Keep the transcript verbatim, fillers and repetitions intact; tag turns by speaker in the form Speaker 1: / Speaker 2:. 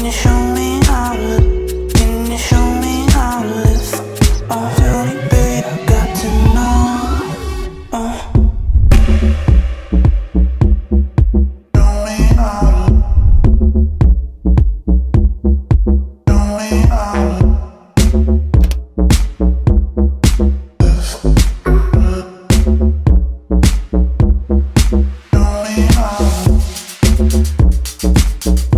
Speaker 1: you show me how to, can you show me how to live? Oh, tell me, babe, I got to know. Oh. Show me how to, show me how to live. Show me how to.